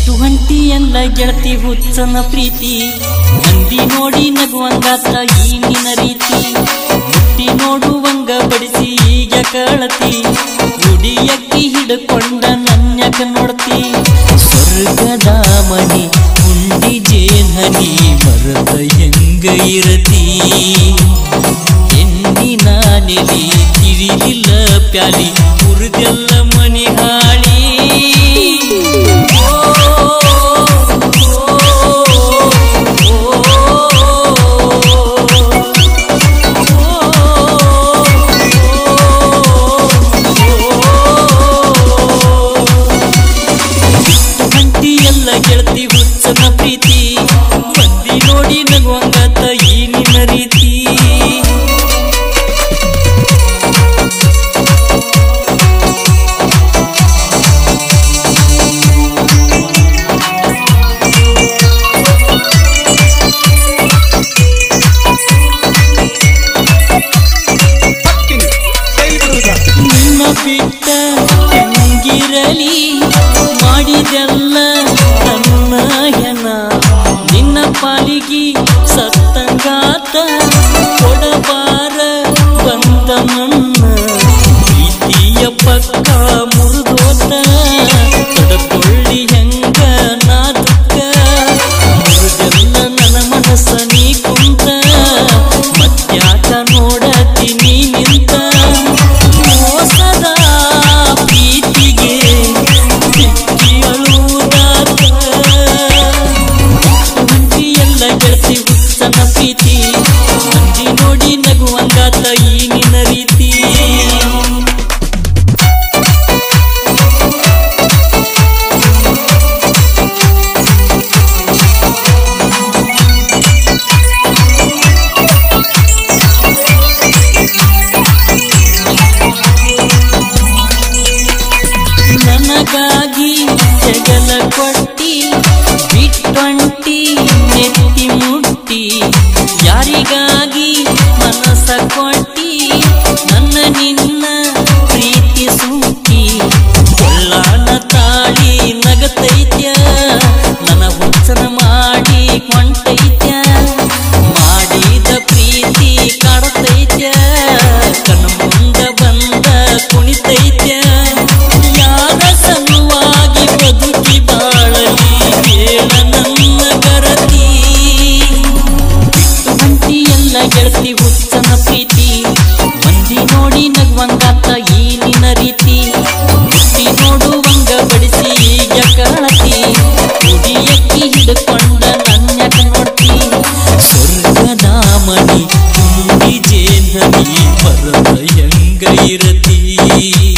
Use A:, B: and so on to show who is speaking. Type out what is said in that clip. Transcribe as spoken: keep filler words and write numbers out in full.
A: ಬಿಟ್ಟು ಹೊಂಟಿ ಎಲ್ಲ ಗೆಳತಿ ಹುಚ್ಚನ ಪ್ರೀತಿ ಮಂದಿ ನೋಡಿ ನಗುವಂಗಾತ ಈ ನಿನ್ನ ರೀತಿ ಮುಟ್ಟಿ ನೋಡುವಂಗ ಬಡಿಸಿ ಈಗ ಕಳತಿ ಗುಡಿಯಕ್ಕಿ ಹಿಡ್ಕೊಂಡ ನನ್ಯಕ ನೋಡ್ತಿ ಸ್ವರ್ಗದ ಮನಿ ಉಂಡಿ ಜೇನನಿ ಮರದ ಹೆಂಗ ಇರತಿ ಹೆಣ್ಣಿನ ನೆಲಿ ತಿರಿಲಿಲ್ಲ ಪ್ಯಾಲಿ ಹುರಿದೆಲ್ಲ ಮನಿ ಹಾಳಿ ಗೆಳತಿ ಹುಚ್ಚನ ಪ್ರೀತಿ ಮಂದಿ ನೋಡಿ ನಗುವಂಗಾತ ಈ ನಿನ್ನ ರೀತಿ ನಿನ್ನ ಬಿಟ್ಟ ಹೆಂಗಿರಲಿ ಮಾಡಿದೆಲ್ಲ ಹೆನ ನಿನ್ನ ಪಾಲಿಗೆ ಸತ್ತಂಗಾತ ಕೊಡಬಾರ ಬಂದ ನನ್ನ ಪ್ರೀತಿಯ ಪಕ್ಕ ಮುರಿದೋತ ತಡಕೊಳ್ಳಿ ಹೆಂಗ ನಾ ದುಃಖ ಮುರಿದೆಲ್ಲ ನನ್ನ ಮನಸ್ಸ ನೀ ಕುಂತ ಮತ್ಯಾಕ ನೋಡತೀನಿ ನಿಂತ ಮೋಸದ ಪ್ರೀತಿಗೆ ಸಿಕ್ಕಿ ಅಳುವುದಾತ ಗೆಳತಿ ಹುಚ್ಚನ ಪ್ರೀತಿ ಮಂದಿ ನೋಡಿ ನಗುವಂಗಾತ ಈ ನಿನ್ನ ರೀತಿ ನನಗಾಗಿ ಜಗಲ ಕೊಟ್ಟಿ ಬಿಟ್ಟೊಂಟಿ ನೆತ್ತಿ ಮುಟ್ಟಿ ಯಾರಿಗಾಗಿ ಮನಸ್ಸ ಕೊಟ್ಟಿ ನನ್ನ ನಿನ್ನ ಪ್ರೀತಿ ಸುಟ್ಟಿ ಕೊಳ್ಳಾನ ತಾಳಿ ನಗತೈತ್ಯ ನನ್ನ ಹುಚ್ಚನ ಮಾಡಿ ಕೊಂಟೈತ್ಯ ಮಾಡಿದ ಪ್ರೀತಿ ಕಾಡತೈತ್ಯ ಕಣ್ಣು ಮುಂದ ಬಂದ ಕುಣಿತೈತ್ಯ ಯಾರ ಸಲುವಾಗಿ ಬದುಕಿ ಬಾಳಲಿ ಹೇಳ ನನ್ನ ಗರತಿ ಬಿಟ್ಟು ಹೊಂಟಿ ಎಲ್ಲ ಗೆಳತಿ ಹುಚ್ಚನ ಪ್ರೀತಿ ಮಂದಿ ನೋಡಿ ನಗುವಂಗಾತ ಈ ನಿನ್ನ ರೀತಿ ಮುಟ್ಟಿ ನೋಡುವಂಗ ಬಡಿಸಿ ಈಗ ಕಳತಿ ಗುಡಿಯಕ್ಕಿ ಹಿಡ್ಕೊಂಡ ನನ್ಯಕ ನೋಡ್ತಿ ಸ್ವರ್ಗದ ಮನಿ ಉಂಡಿ ಜೇನನಿ ಮರದ ಹೆಂಗ ಇರತಿ